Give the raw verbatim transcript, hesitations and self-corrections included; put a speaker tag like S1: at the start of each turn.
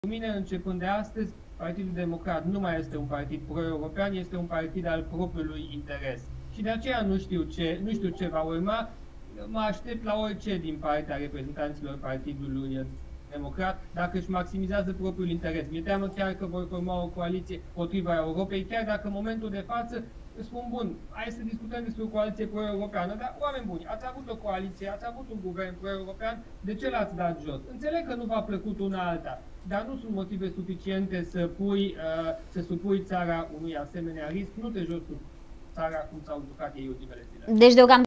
S1: mine, începând de astăzi, Partidul Democrat nu mai este un partid pro-european, este un partid al propriului interes. Și de aceea nu știu ce, nu știu ce va urma. Mă aștept la orice din partea reprezentanților Partidului Democrat, dacă își maximizează propriul interes. Mi-e teamă chiar că vor forma o coaliție potriva Europei, chiar dacă în momentul de față spun, bun, hai să discutăm despre o coaliție pro-europeană, dar, oameni buni, ați avut o coaliție, ați avut un guvern pro-european, de ce l-ați dat jos? Înțeleg că nu v-a plăcut una alta, dar nu sunt motive suficiente să pui, uh, să supui țara unui asemenea risc, nu te joci cu țara cum s-au jucat ei ultimele zile.
S2: Deci, deocamdată